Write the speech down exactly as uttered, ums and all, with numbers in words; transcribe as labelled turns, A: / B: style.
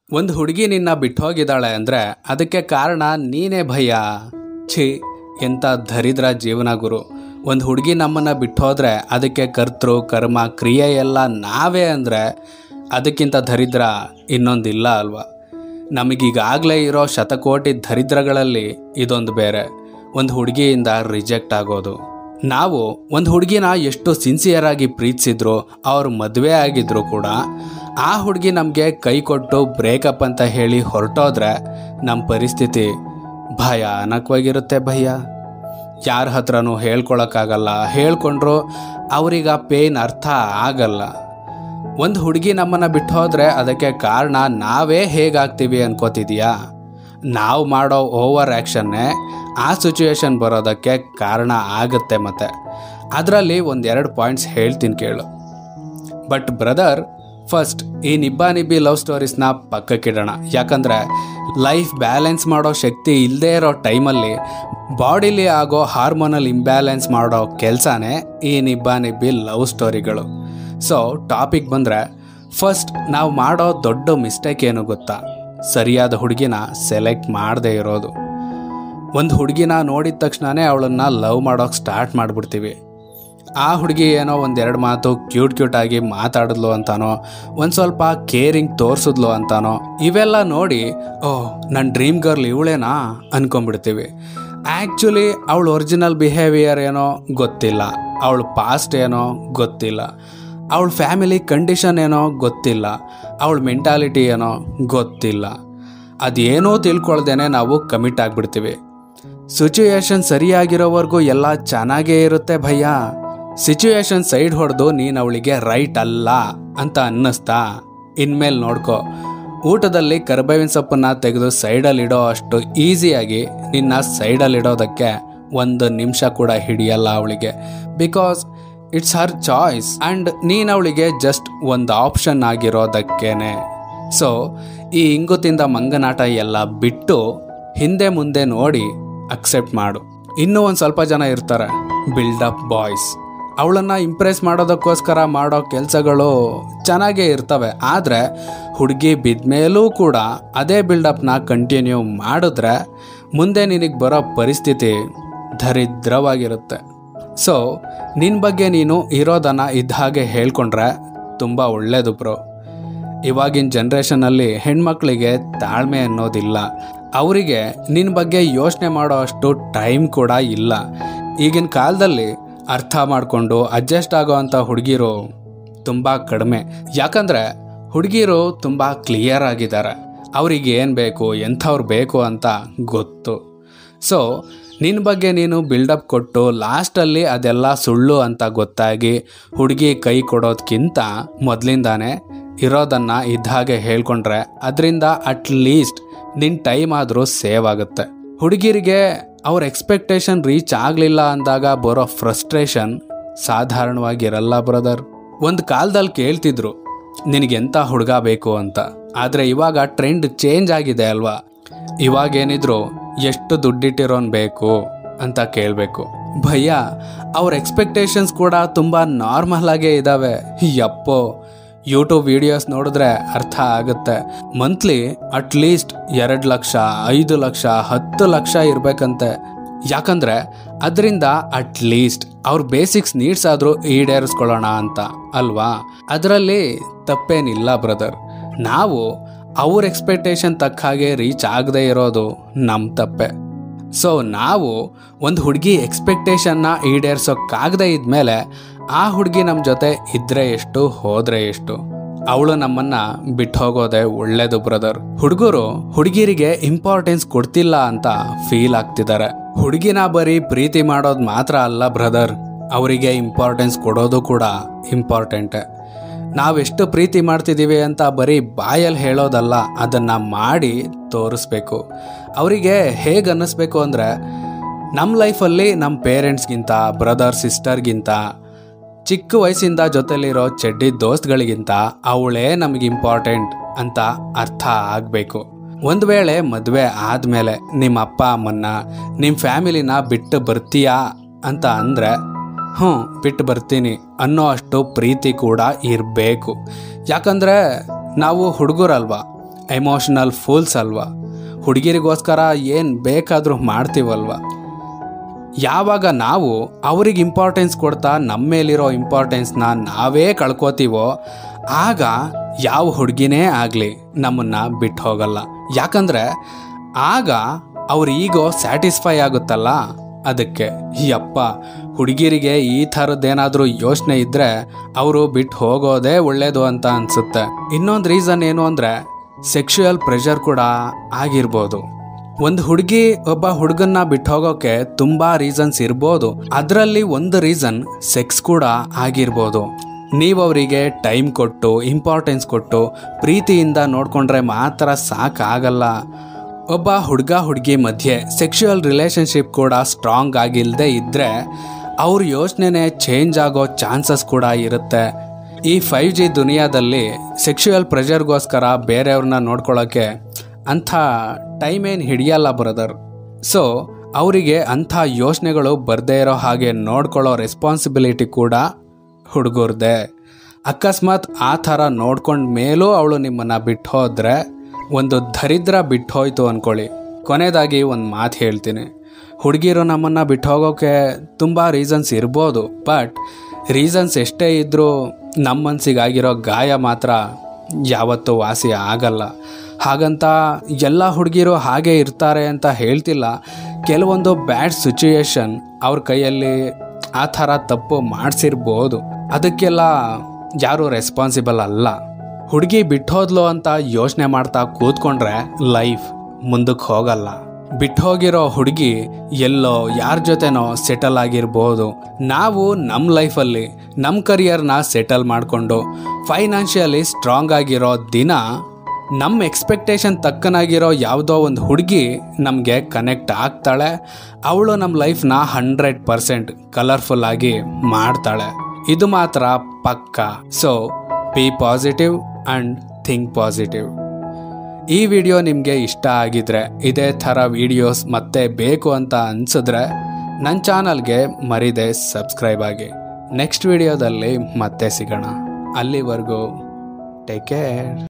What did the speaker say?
A: ಒಂದು ಹುಡುಗಿ ನಿನ್ನ ಬಿಟ್ಟು ಹೋಗಿದ್ದಾಳೆ ಅಂದರೆ ಅದಕ್ಕೆ ಕಾರಣ ನೀನೇ ಭಯ. ಛೀ, ಎಂಥ ದರಿದ್ರ ಜೀವನ ಗುರು. ಒಂದು ಹುಡುಗಿ ನಮ್ಮನ್ನು ಬಿಟ್ಟು ಹೋದರೆ ಅದಕ್ಕೆ ಕರ್ತೃ ಕರ್ಮ ಕ್ರಿಯೆ ಎಲ್ಲ ನಾವೇ ಅಂದರೆ ಅದಕ್ಕಿಂತ ದರಿದ್ರ ಇನ್ನೊಂದಿಲ್ಲ ಅಲ್ವಾ. ನಮಗೀಗಾಗಲೇ ಇರೋ ಶತಕೋಟಿ ದರಿದ್ರಗಳಲ್ಲಿ ಇದೊಂದು ಬೇರೆ, ಒಂದು ಹುಡುಗಿಯಿಂದ ರಿಜೆಕ್ಟ್ ಆಗೋದು. ನಾವು ಒಂದು ಹುಡುಗಿನ ಎಷ್ಟು ಸಿನ್ಸಿಯರಾಗಿ ಪ್ರೀತಿಸಿದ್ರು, ಅವ್ರು ಮದುವೆ ಆಗಿದ್ರು ಕೂಡ ಆ ಹುಡುಗಿ ನಮಗೆ ಕೈ ಕೊಟ್ಟು ಬ್ರೇಕಪ್ ಅಂತ ಹೇಳಿ ಹೊರಟೋದ್ರೆ ನಮ್ಮ ಪರಿಸ್ಥಿತಿ ಭಯಾನಕವಾಗಿರುತ್ತೆ. ಭಯ ಯಾರ ಹತ್ರನೂ ಹೇಳ್ಕೊಳಕ್ಕಾಗಲ್ಲ, ಹೇಳ್ಕೊಂಡ್ರು ಅವ್ರಿಗೆ ಆ ಪೇಯ್ನ್ ಅರ್ಥ ಆಗಲ್ಲ. ಒಂದು ಹುಡುಗಿ ನಮ್ಮನ್ನು ಬಿಟ್ಟು ಹೋದರೆ ಅದಕ್ಕೆ ಕಾರಣ ನಾವೇ ಹೇಗಾಗ್ತೀವಿ ಅನ್ಕೋತಿದೀಯಾ? ನಾವು ಮಾಡೋ ಓವರ್ ಆ್ಯಕ್ಷನ್ನೇ ಆ ಸಿಚುವೇಶನ್ ಬರೋದಕ್ಕೆ ಕಾರಣ ಆಗುತ್ತೆ. ಮತ್ತು ಅದರಲ್ಲಿ ಒಂದೆರಡು ಪಾಯಿಂಟ್ಸ್ ಹೇಳ್ತೀನಿ ಕೇಳು. ಬಟ್ ಬ್ರದರ್, ಫಸ್ಟ್ ಈ ನಿಬ್ಬಾ ನಿಬ್ಬಿ ಲವ್ ಸ್ಟೋರೀಸ್ನ ಪಕ್ಕಕ್ಕಿಡೋಣ. ಯಾಕಂದರೆ ಲೈಫ್ ಬ್ಯಾಲೆನ್ಸ್ ಮಾಡೋ ಶಕ್ತಿ ಇಲ್ಲದೇ ಇರೋ ಟೈಮಲ್ಲಿ ಬಾಡಿಲಿ ಆಗೋ ಹಾರ್ಮೋನಲ್ ಇಂಬ್ಯಾಲೆನ್ಸ್ ಮಾಡೋ ಕೆಲಸನೇ ಈ ನಿಬ್ಬಾ ನಿಬ್ಬಿ ಲವ್ ಸ್ಟೋರಿಗಳು. ಸೊ ಟಾಪಿಕ್ ಬಂದರೆ, ಫಸ್ಟ್ ನಾವು ಮಾಡೋ ದೊಡ್ಡ ಮಿಸ್ಟೇಕ್ ಏನು ಗೊತ್ತಾ? ಸರಿಯಾದ ಹುಡುಗಿನ ಸೆಲೆಕ್ಟ್ ಮಾಡದೇ ಇರೋದು. ಒಂದು ಹುಡುಗಿನ ನೋಡಿದ ತಕ್ಷಣವೇ ಅವಳನ್ನು ಲವ್ ಮಾಡೋಕ್ಕೆ ಸ್ಟಾರ್ಟ್ ಮಾಡಿಬಿಡ್ತೀವಿ. ಆ ಹುಡುಗಿ ಏನೋ ಒಂದೆರಡು ಮಾತು ಕ್ಯೂಟ್ ಕ್ಯೂಟಾಗಿ ಮಾತಾಡಿದ್ಲು ಅಂತಾನೋ, ಒಂದು ಸ್ವಲ್ಪ ಕೇರಿಂಗ್ ತೋರಿಸಿದ್ಲು ಅಂತಾನೋ, ಇವೆಲ್ಲ ನೋಡಿ ಓಹ್ ನನ್ನ ಡ್ರೀಮ್ ಗರ್ಲ್ ಇವಳೇನಾ ಅಂದ್ಕೊಂಡ್ಬಿಡ್ತೀವಿ. ಆ್ಯಕ್ಚುಲಿ ಅವಳ ಒರಿಜಿನಲ್ ಬಿಹೇವಿಯರ್ ಏನೋ ಗೊತ್ತಿಲ್ಲ, ಅವಳ ಪಾಸ್ಟ್ ಏನೋ ಗೊತ್ತಿಲ್ಲ, ಅವಳ ಫ್ಯಾಮಿಲಿ ಕಂಡೀಷನ್ ಏನೋ ಗೊತ್ತಿಲ್ಲ, ಅವಳ ಮೆಂಟಾಲಿಟಿ ಏನೋ ಗೊತ್ತಿಲ್ಲ. ಅದೇನೋ ತಿಳ್ಕೊಳ್ದೇನೆ ನಾವು ಕಮಿಟ್ ಆಗಿಬಿಡ್ತೀವಿ. ಸಿಚುಯೇಷನ್ ಸರಿಯಾಗಿರೋವರೆಗೂ ಎಲ್ಲ ಚೆನ್ನಾಗೇ ಇರುತ್ತೆ ಭಯ್ಯ. ಸಿಚುಯೇಷನ್ ಸೈಡ್ ಹೊಡೆದು ನೀನು ಅವಳಿಗೆ ರೈಟ್ ಅಲ್ಲ ಅಂತ ಅನ್ನಿಸ್ತಾ, ಇನ್ಮೇಲೆ ನೋಡ್ಕೊ, ಊಟದಲ್ಲಿ ಕರಿಬೇವಿನ ಸೊಪ್ಪನ್ನು ತೆಗೆದು ಸೈಡಲ್ಲಿಡೋ ಅಷ್ಟು ಈಸಿಯಾಗಿ ನಿನ್ನ ಸೈಡಲ್ಲಿಡೋದಕ್ಕೆ ಒಂದು ನಿಮಿಷ ಕೂಡ ಹಿಡಿಯಲ್ಲ ಅವಳಿಗೆ. Because it's her choice and ನೀನು ಅವಳಿಗೆ ಜಸ್ಟ್ ಒಂದು ಆಪ್ಷನ್ ಆಗಿರೋದಕ್ಕೇನೆ. ಸೊ ಈ ಇಂಗುತಿಂದ ಮಂಗನಾಟ ಎಲ್ಲ ಬಿಟ್ಟು ಹಿಂದೆ ಮುಂದೆ ನೋಡಿ ಅಕ್ಸೆಪ್ಟ್ ಮಾಡು. ಇನ್ನೂ ಒಂದು ಸ್ವಲ್ಪ ಜನ ಇರ್ತಾರೆ ಬಿಲ್ಡಪ್ ಬಾಯ್ಸ್. ಅವಳನ್ನು ಇಂಪ್ರೆಸ್ ಮಾಡೋದಕ್ಕೋಸ್ಕರ ಮಾಡೋ ಕೆಲಸಗಳು ಚೆನ್ನಾಗೇ ಇರ್ತವೆ, ಆದರೆ ಹುಡುಗಿ ಬಿದ್ಮೇಲೂ ಕೂಡ ಅದೇ ಬಿಲ್ಡಪ್ನ ಕಂಟಿನ್ಯೂ ಮಾಡಿದ್ರೆ ಮುಂದೆ ನಿನಗೆ ಬರೋ ಪರಿಸ್ಥಿತಿ ದರಿದ್ರವಾಗಿರುತ್ತೆ. ಸೊ ನಿನ್ನ ಬಗ್ಗೆ ನೀನು ಇರೋದನ್ನು ಇದ್ದ ಹಾಗೆ ಹೇಳ್ಕೊಂಡ್ರೆ ತುಂಬ ಒಳ್ಳೆಯದು ಬ್ರೋ. ಇವಾಗಿನ ಜನ್ರೇಷನಲ್ಲಿ ಹೆಣ್ಮಕ್ಳಿಗೆ ತಾಳ್ಮೆ ಅನ್ನೋದಿಲ್ಲ. ಅವರಿಗೆ ನಿನ್ನ ಬಗ್ಗೆ ಯೋಚನೆ ಮಾಡೋ ಅಷ್ಟು ಟೈಮ್ ಕೂಡ ಇಲ್ಲ. ಈಗಿನ ಕಾಲದಲ್ಲಿ ಅರ್ಥ ಮಾಡಿಕೊಂಡು ಅಡ್ಜಸ್ಟ್ ಆಗೋ ಅಂಥ ಹುಡುಗಿರು ತುಂಬ ಕಡಿಮೆ. ಯಾಕಂದರೆ ಹುಡುಗಿರು ತುಂಬ ಕ್ಲಿಯರ್ ಆಗಿದ್ದಾರೆ, ಅವ್ರಿಗೆ ಏನು ಬೇಕು, ಎಂಥವ್ರು ಬೇಕು ಅಂತ ಗೊತ್ತು. ಸೊ ನಿನ್ನ ಬಗ್ಗೆ ನೀನು ಬಿಲ್ಡಪ್ ಕೊಟ್ಟು ಲಾಸ್ಟಲ್ಲಿ ಅದೆಲ್ಲ ಸುಳ್ಳು ಅಂತ ಗೊತ್ತಾಗಿ ಹುಡುಗಿ ಕೈ ಕೊಡೋದಕ್ಕಿಂತ ಮೊದಲಿಂದಾನೇ ಇರೋದನ್ನು ಇದ್ದ ಹಾಗೆ ಹೇಳ್ಕೊಂಡ್ರೆ ಅದರಿಂದ ಅಟ್ಲೀಸ್ಟ್ ನಿನ್ನ ಟೈಮ್ ಆದರೂ ಸೇವ್ ಆಗುತ್ತೆ. ಹುಡುಗಿರಿಗೆ ಅವ್ರ ಎಕ್ಸ್ಪೆಕ್ಟೇಷನ್ ರೀಚ್ ಆಗಲಿಲ್ಲ ಅಂದಾಗ ಬರೋ ಫ್ರಸ್ಟ್ರೇಷನ್ ಸಾಧಾರಣವಾಗಿರಲ್ಲ ಬ್ರದರ್. ಒಂದು ಕಾಲದಲ್ಲಿ ಕೇಳ್ತಿದ್ರು ನಿನಗೆಂಥ ಹುಡುಗ ಬೇಕು ಅಂತ, ಆದರೆ ಇವಾಗ ಟ್ರೆಂಡ್ ಚೇಂಜ್ ಆಗಿದೆ ಅಲ್ವಾ. ಇವಾಗೇನಿದ್ರು ಎಷ್ಟು ದುಡ್ಡಿಟ್ಟಿರೋನ್ ಬೇಕು ಅಂತ ಕೇಳಬೇಕು. ಭಯ್ಯ, ಅವ್ರ ಎಕ್ಸ್ಪೆಕ್ಟೇಷನ್ಸ್ ಕೂಡ ತುಂಬ ನಾರ್ಮಲ್ ಆಗೇ ಇದ್ದಾವೆ. ಯಪ್ಪೋ, ಯೂಟ್ಯೂಬ್ ವಿಡಿಯೋಸ್ ನೋಡಿದ್ರೆ ಅರ್ಥ ಆಗುತ್ತೆ. ಮಂತ್ಲಿ ಅಟ್ಲೀಸ್ಟ್ ಎರಡು ಲಕ್ಷ ಐದು ಲಕ್ಷ ಹತ್ತು ಲಕ್ಷ ಇರಬೇಕಂತೆ. ಯಾಕಂದರೆ ಅದರಿಂದ ಅಟ್ಲೀಸ್ಟ್ ಅವ್ರ ಬೇಸಿಕ್ಸ್ ನೀಡ್ಸ್ ಆದರೂ ಈಡೇರಿಸ್ಕೊಳ್ಳೋಣ ಅಂತ ಅಲ್ವಾ. ಅದರಲ್ಲಿ ತಪ್ಪೇನಿಲ್ಲ ಬ್ರದರ್. ನಾವು ಅವ್ರ ಎಕ್ಸ್ಪೆಕ್ಟೇಷನ್ ತಕ್ಕ ಹಾಗೆ ರೀಚ್ ಆಗದೆ ಇರೋದು ನಮ್ಮ ತಪ್ಪೆ. ಸೊ ನಾವು ಒಂದು ಹುಡುಗಿ ಎಕ್ಸ್ಪೆಕ್ಟೇಷನ್ನ ಈಡೇರಿಸೋಕ್ಕಾಗದೇ ಇದ್ಮೇಲೆ ಆ ಹುಡುಗಿ ನಮ್ಮ ಜೊತೆ ಇದ್ದರೆ ಎಷ್ಟು ಹೋದರೆ ಎಷ್ಟು, ಅವಳು ನಮ್ಮನ್ನು ಬಿಟ್ಟು ಹೋಗೋದೇ ಒಳ್ಳೇದು ಬ್ರದರ್. ಹುಡುಗರು ಹುಡುಗಿರಿಗೆ ಇಂಪಾರ್ಟೆನ್ಸ್ ಕೊಡ್ತಿಲ್ಲ ಅಂತ ಫೀಲ್ ಆಗ್ತಿದ್ದಾರೆ. ಹುಡುಗಿನ ಬರೀ ಪ್ರೀತಿ ಮಾಡೋದು ಮಾತ್ರ ಅಲ್ಲ ಬ್ರದರ್, ಅವರಿಗೆ ಇಂಪಾರ್ಟೆನ್ಸ್ ಕೊಡೋದು ಕೂಡ ಇಂಪಾರ್ಟೆಂಟೇ. ನಾವೆಷ್ಟು ಪ್ರೀತಿ ಮಾಡ್ತಿದ್ದೀವಿ ಅಂತ ಬರೀ ಬಾಯಲ್ಲಿ ಹೇಳೋದಲ್ಲ, ಅದನ್ನು ಮಾಡಿ ತೋರಿಸ್ಬೇಕು. ಅವರಿಗೆ ಹೇಗೆ ಅನ್ನಿಸ್ಬೇಕು ಅಂದರೆ, ನಮ್ಮ ಲೈಫಲ್ಲಿ ನಮ್ಮ ಪೇರೆಂಟ್ಸ್ಗಿಂತ ಬ್ರದರ್ ಸಿಸ್ಟರ್ಗಿಂತ ಚಿಕ್ಕ ವಯಸ್ಸಿಂದ ಜೊತೆಲಿರೋ ಚಡ್ಡಿ ದೋಸ್ತ್ಗಳಿಗಿಂತ ಅವಳೇ ನಮಗೆ ಇಂಪಾರ್ಟೆಂಟ್ ಅಂತ ಅರ್ಥ ಆಗಬೇಕು. ಒಂದು ವೇಳೆ ಮದುವೆ ಆದಮೇಲೆ ನಿಮ್ಮ ಅಪ್ಪ ಅಮ್ಮನ್ನ ನಿಮ್ಮ ಫ್ಯಾಮಿಲಿನ ಬಿಟ್ಟು ಬರ್ತೀಯಾ ಅಂತ ಅಂದರೆ ಹ್ಞೂ ಬಿಟ್ಟು ಬರ್ತೀನಿ ಅನ್ನೋ ಅಷ್ಟು ಪ್ರೀತಿ ಕೂಡ ಇರಬೇಕು. ಯಾಕಂದರೆ ನಾವು ಹುಡುಗರಲ್ವಾ, ಎಮೋಷನಲ್ ಫೂಲ್ಸ್ ಅಲ್ವಾ. ಹುಡುಗಿರಿಗೋಸ್ಕರ ಏನು ಬೇಕಾದರೂ ಮಾಡ್ತೀವಲ್ವ. ಯಾವಾಗ ನಾವು ಅವ್ರಿಗೆ ಇಂಪಾರ್ಟೆನ್ಸ್ ಕೊಡ್ತಾ ನಮ್ಮ ಮೇಲಿರೋ ಇಂಪಾರ್ಟೆನ್ಸ್ನ ನಾವೇ ಕಳ್ಕೊತೀವೋ ಆಗ ಯಾವ ಹುಡುಗಿನೇ ಆಗಲಿ ನಮ್ಮನ್ನು ಬಿಟ್ಟು ಹೋಗಲ್ಲ. ಯಾಕಂದರೆ ಆಗ ಅವ್ರ ಈಗೋ ಸ್ಯಾಟಿಸ್ಫೈ ಆಗುತ್ತಲ್ಲ. ಅದಕ್ಕೆ ಯಪ್ಪ ಹುಡುಗಿರಿಗೆ ಈ ಥರದ್ದೇನಾದರೂ ಯೋಚನೆ ಇದ್ದರೆ ಅವರು ಬಿಟ್ಟು ಹೋಗೋದೇ ಒಳ್ಳೆಯದು ಅಂತ ಅನಿಸುತ್ತೆ. ಇನ್ನೊಂದು ರೀಸನ್ ಏನು ಅಂದರೆ ಸೆಕ್ಷುಯಲ್ ಪ್ರೆಷರ್ ಕೂಡ ಆಗಿರ್ಬೋದು. ಒಂದು ಹುಡುಗಿ ಒಬ್ಬ ಹುಡುಗನ್ನ ಬಿಟ್ಟು ಹೋಗೋಕೆ ತುಂಬ ರೀಸನ್ಸ್ ಇರ್ಬೋದು. ಅದರಲ್ಲಿ ಒಂದು ರೀಸನ್ ಸೆಕ್ಸ್ ಕೂಡ ಆಗಿರ್ಬೋದು. ನೀವು ಅವರಿಗೆ ಟೈಮ್ ಕೊಟ್ಟು ಇಂಪಾರ್ಟೆನ್ಸ್ ಕೊಟ್ಟು ಪ್ರೀತಿಯಿಂದ ನೋಡಿಕೊಂಡ್ರೆ ಮಾತ್ರ ಸಾಕಾಗಲ್ಲ. ಒಬ್ಬ ಹುಡುಗ ಹುಡುಗಿ ಮಧ್ಯೆ ಸೆಕ್ಷುಯಲ್ ರಿಲೇಷನ್ಶಿಪ್ ಕೂಡ ಸ್ಟ್ರಾಂಗ್ ಆಗಿಲ್ಲದೆ ಇದ್ದರೆ ಅವ್ರ ಯೋಚನೆನೇ ಚೇಂಜ್ ಆಗೋ ಚಾನ್ಸಸ್ ಕೂಡ ಇರುತ್ತೆ. ಈ ಫೈವ್ ಜಿ ದುನಿಯಾದಲ್ಲಿ ಸೆಕ್ಷುಯಲ್ ಪ್ರೆಷರ್ಗೋಸ್ಕರ ಬೇರೆಯವ್ರನ್ನ ನೋಡ್ಕೊಳ್ಳೋಕ್ಕೆ ಅಂಥ ಟೈಮ್ ಏನು ಹಿಡಿಯಲ್ಲ ಬ್ರದರ್. ಸೊ ಅವರಿಗೆ ಅಂಥ ಯೋಚನೆಗಳು ಬರದೇ ಇರೋ ಹಾಗೆ ನೋಡ್ಕೊಳ್ಳೋ ರೆಸ್ಪಾನ್ಸಿಬಿಲಿಟಿ ಕೂಡ ಹುಡುಗರ್ದೆ. ಅಕಸ್ಮಾತ್ ಆ ಥರ ನೋಡ್ಕೊಂಡ ಮೇಲೂ ಅವಳು ನಿಮ್ಮನ್ನು ಬಿಟ್ಟು ಹೋದರೆ ಒಂದು ದರಿದ್ರ ಬಿಟ್ಟು ಹೋಯ್ತು ಅಂದ್ಕೊಳ್ಳಿ. ಕೊನೆಯದಾಗಿ ಒಂದು ಮಾತು ಹೇಳ್ತೀನಿ, ಹುಡುಗಿರು ನಮ್ಮನ್ನು ಬಿಟ್ಟು ಹೋಗೋಕ್ಕೆ ತುಂಬ ರೀಸನ್ಸ್ ಇರ್ಬೋದು. ಬಟ್ ರೀಸನ್ಸ್ ಎಷ್ಟೇ ಇದ್ದರೂ ನಮ್ಮ ಮನಸ್ಸಿಗಾಗಿರೋ ಗಾಯ ಮಾತ್ರ ಯಾವತ್ತೂ ವಾಸಿ ಆಗಲ್ಲ. ಹಾಗಂತ ಎಲ್ಲ ಹುಡುಗಿರು ಹಾಗೆ ಇರ್ತಾರೆ ಅಂತ ಹೇಳ್ತಿಲ್ಲ. ಕೆಲವೊಂದು ಬ್ಯಾಡ್ ಸಿಚುಯೇಷನ್ ಅವ್ರ ಕೈಯಲ್ಲಿ ಆ ಥರ ತಪ್ಪು ಮಾಡಿಸಿರ್ಬೋದು. ಅದಕ್ಕೆಲ್ಲ ಯಾರೂ ರೆಸ್ಪಾನ್ಸಿಬಲ್ ಅಲ್ಲ. ಹುಡುಗಿ ಬಿಟ್ಟೋದ್ಲು ಅಂತ ಯೋಚನೆ ಮಾಡ್ತಾ ಕೂತ್ಕೊಂಡ್ರೆ ಲೈಫ್ ಮುಂದಕ್ಕೆ ಹೋಗಲ್ಲ. ಬಿಟ್ಟು ಹೋಗಿರೋ ಹುಡುಗಿ ಎಲ್ಲೋ ಯಾರ ಜೊತೆನೋ ಸೆಟಲ್ ಆಗಿರ್ಬೋದು. ನಾವು ನಮ್ಮ ಲೈಫಲ್ಲಿ ನಮ್ಮ ಕರಿಯರ್ನ ಸೆಟಲ್ ಮಾಡಿಕೊಂಡು ಫೈನಾನ್ಷಿಯಲಿ ಸ್ಟ್ರಾಂಗ್ ಆಗಿರೋ ದಿನ ನಮ್ಮ ಎಕ್ಸ್ಪೆಕ್ಟೇಷನ್ ತಕ್ಕನಾಗಿರೋ ಯಾವುದೋ ಒಂದು ಹುಡುಗಿ ನಮಗೆ ಕನೆಕ್ಟ್ ಆಗ್ತಾಳೆ. ಅವಳು ನಮ್ಮ ಲೈಫ್ನ ಹಂಡ್ರೆಡ್ ಪರ್ಸೆಂಟ್ ಕಲರ್ಫುಲ್ ಆಗಿ ಮಾಡ್ತಾಳೆ. ಇದು ಮಾತ್ರ ಪಕ್ಕ. So be positive and think positive. ಈ ವಿಡಿಯೋ ನಿಮಗೆ ಇಷ್ಟ ಆಗಿದ್ರೆ, ಇದೇ ಥರ ವಿಡಿಯೋಸ್ ಮತ್ತೆ ಬೇಕು ಅಂತ ಅನಿಸಿದ್ರೆ ನನ್ನ ಚಾನಲ್ಗೆ ಮರಿದೆ ಸಬ್ಸ್ಕ್ರೈಬ್ ಆಗಿ. ನೆಕ್ಸ್ಟ್ ವಿಡಿಯೋದಲ್ಲಿ ಮತ್ತೆ ಸಿಗೋಣ. ಅಲ್ಲಿವರೆಗೂ ಟೇಕ್ ಕೇರ್.